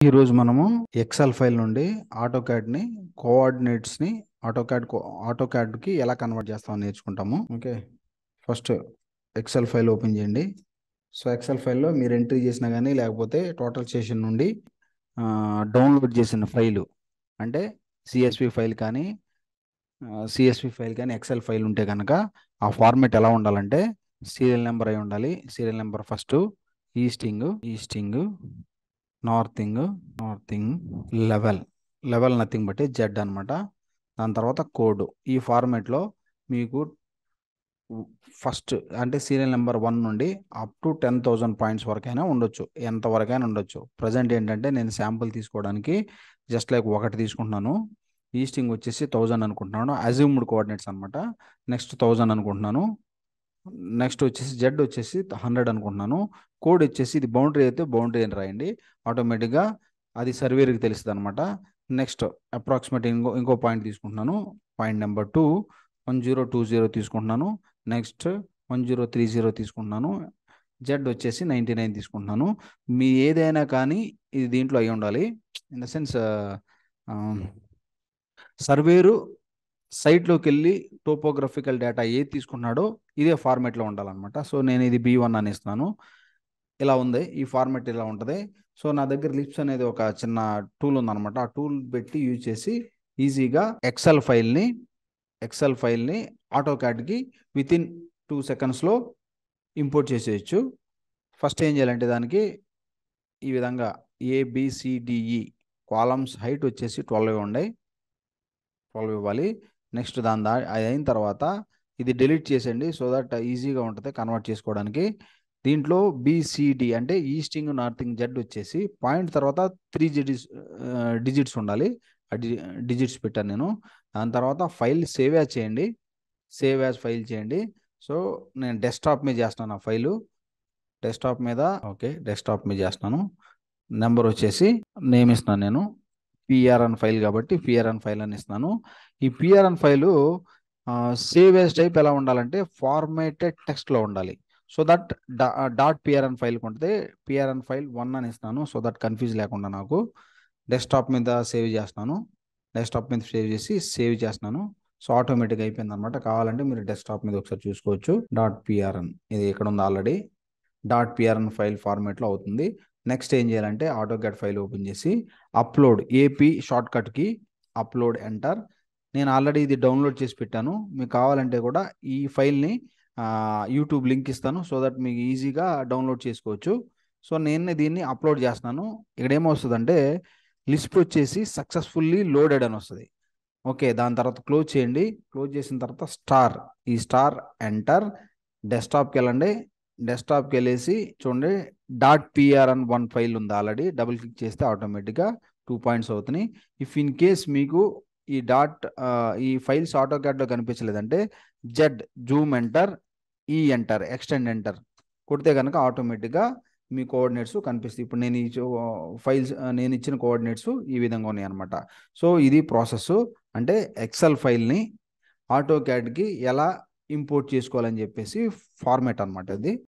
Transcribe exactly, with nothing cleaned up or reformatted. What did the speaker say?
ఈరోజు మనము XL file నుండి ఆటోకాడ్ని కోఆర్డినేట్స్ని ఆటోకాడ్ ఆటోకాడ్కి ఎలా కన్వర్ట్ చేస్తామో నేర్చుకుంటాము. Okay, first Excel file open చేయండి. సో ఎక్సెల్ ఫైల్లో మీరు ఎంట్రీ చేసినా కానీ లేకపోతే టోటల్ స్టేషన్ నుండి డౌన్లోడ్ చేసిన ఫైలు అంటే సిఎస్వి ఫైల్ కానీ సిఎస్వి ఫైల్ కానీ ఎక్సెల్ ఫైల్ ఉంటే కనుక ఆ ఫార్మేట్ ఎలా ఉండాలంటే సీరియల్ నెంబర్ అయి ఉండాలి. Serial number first easting easting northing northing level level nothing బట్టి జెడ్ అనమాట. దాని తర్వాత కోడ్. ఈ ఫార్మేట్లో మీకు ఫస్ట్ అంటే సీరియల్ నెంబర్ వన్ నుండి up to ten thousand points వరకైనా ఉండొచ్చు, ఎంతవరకైనా ఉండొచ్చు. ప్రజెంట్ ఏంటంటే నేను శాంపుల్ తీసుకోవడానికి జస్ట్ లైక్ ఒకటి తీసుకుంటున్నాను. ఈస్టింగ్ వచ్చేసి థౌజండ్ అనుకుంటున్నాను, అజ్యూమ్డ్ కోఆర్డినేట్స్ అనమాట. నెక్స్ట్ థౌజండ్ అనుకుంటున్నాను. నెక్స్ట్ వచ్చేసి జెడ్ వచ్చేసి హండ్రెడ్ అనుకుంటున్నాను. కోడ్ వచ్చేసి ఇది బౌండరీ అయితే బౌండరీ అని రాయండి, ఆటోమేటిక్గా అది సర్వేర్కి తెలుస్తుంది అనమాట. నెక్స్ట్ అప్రాక్సిమేట్ ఇంకో ఇంకో పాయింట్ తీసుకుంటున్నాను. Point number two one zero two zero తీసుకుంటున్నాను. Next one zero three zero తీసుకుంటున్నాను. జెడ్ వచ్చేసి నైంటీ నైన్ తీసుకుంటున్నాను. మీ ఏదైనా కానీ ఇది దీంట్లో అయి ఉండాలి. ఇన్ ద సెన్స్ సర్వేరు సైట్లోకి వెళ్ళి టోపోగ్రఫికల్ డేటా ఏది తీసుకున్నాడో ఇదే ఫార్మేట్లో ఉండాలన్నమాట. సో నేను ఇది బీ వన్ అని ఇస్తున్నాను. ఇలా ఉంది, ఈ ఫార్మేట్ ఇలా ఉంటుంది. సో నా దగ్గర లిప్స్ అనేది ఒక చిన్న టూల్ ఉందన్నమాట. ఆ టూల్ పెట్టి యూజ్ చేసి ఈజీగా ఎక్సెల్ ఫైల్ని ఎక్సెల్ ఫైల్ని ఆటోకాడ్కి విత్ ఇన్ టూ సెకండ్స్లో ఇంపోర్ట్ చేసేయచ్చు. ఫస్ట్ ఏం చేయాలంటే దానికి ఈ విధంగా ఏబిసిడిఈ కాలమ్స్ హైట్ వచ్చేసి ట్వెల్వ్ ఉన్నాయి, ట్వెల్వ్ ఇవ్వాలి. నెక్స్ట్ దాని దా అది అయిన తర్వాత ఇది డిలీట్ చేసేయండి, సో దట్ ఈజీగా ఉంటుంది కన్వర్ట్ చేసుకోవడానికి. దీంట్లో బిసిడి అంటే ఈస్టింగ్ నార్తింగ్ జెడ్ వచ్చేసి పాయింట్ తర్వాత త్రీ డిజిట్స్ డిజిట్స్ ఉండాలి. డిజిట్స్ పెట్టాను నేను. దాని తర్వాత ఫైల్ సేవ్ యాజ్ చేయండి, సేవ్ యాజ్ ఫైల్ చేయండి. సో నేను డెస్క్టాప్ మీద చేస్తున్నాను ఆ ఫైలు, డెస్క్టాప్ మీద. ఓకే, డెస్క్టాప్ మీద చేస్తున్నాను. నెంబర్ వచ్చేసి నేమ్ ఇస్తున్నాను నేను, పిఆర్ఎన్ ఫైల్ కాబట్టి పిఆర్ఎన్ ఫైల్ అని ఇస్తున్నాను. ఈ PRN file save as type ఎలా ఉండాలంటే ఫార్మేటెడ్ టెక్స్ట్లో ఉండాలి. సో దట్ డాట్ పిఆర్ఎన్ ఫైల్కి ఉంటుంది. పిఆర్ఎన్ ఫైల్ వన్ అని ఇస్తాను, సో దట్ కన్ఫ్యూజ్ లేకుండా నాకు. డెస్క్టాప్ మీద సేవ్ చేస్తున్నాను, డెస్క్టాప్ మీద సేవ్ చేసి సేవ్ చేస్తున్నాను. సో ఆటోమేటిక్గా అయిపోయింది అనమాట. కావాలంటే మీరు డెస్క్టాప్ మీద ఒకసారి చూసుకోవచ్చు. డాట్ పిఆర్ఎన్ ఇది ఇక్కడ ఉంది ఆల్రెడీ. డాట్ పిఆర్ఎన్ ఫైల్ ఫార్మేట్లో అవుతుంది. నెక్స్ట్ ఏం చేయాలంటే ఆటోకాడ్ ఫైల్ ఓపెన్ చేసి అప్లోడ్ ఏపీ షార్ట్కట్కి అప్లోడ్ ఎంటర్. నేను ఆల్రెడీ ఇది డౌన్లోడ్ చేసి పెట్టాను, మీకు కావాలంటే కూడా ఈ ఫైల్ని యూట్యూబ్ లింక్ ఇస్తాను, సో దట్ మీకు ఈజీగా డౌన్లోడ్ చేసుకోవచ్చు. సో నేను దీన్ని అప్లోడ్ చేస్తున్నాను. ఇక్కడ ఏమొస్తుందంటే లిస్ట్ వచ్చేసి సక్సెస్ఫుల్లీ లోడెడ్ అని వస్తుంది. ఓకే, దాని తర్వాత క్లోజ్ చేయండి. క్లోజ్ చేసిన తర్వాత స్టార్, ఈ స్టార్ ఎంటర్. డెస్క్టాప్కి వెళ్ళండి, డెస్క్టాప్కి వెళ్ళేసి చూడండి డాట్ పిఆర్ఎన్ వన్ ఫైల్ ఉంది ఆల్రెడీ. డబుల్ క్లిక్ చేస్తే ఆటోమేటిక్గా టూ పాయింట్స్ అవుతున్నాయి. ఇఫ్ ఇన్ కేస్ మీకు ఈ డాట్ ఈ ఫైల్స్ ఆటోకాడ్లో కనిపించలేదంటే జెడ్ జూమ్ ఎంటర్, ఈ ఎంటర్, ఎక్స్టెండ్ ఎంటర్ కొడితే కనుక ఆటోమేటిక్గా మీ కోఆర్డినేట్స్ కనిపిస్తాయి. ఇప్పుడు నేను ఈ ఫైల్స్ నేను ఇచ్చిన కోఆర్డినేట్స్ ఈ విధంగా ఉన్నాయి అనమాట. సో ఇది ప్రాసెస్, అంటే ఎక్సెల్ ఫైల్ని ఆటోకాడ్కి ఎలా ఇంపోర్ట్ చేసుకోవాలని చెప్పేసి ఫార్మేట్ అనమాట ఇది.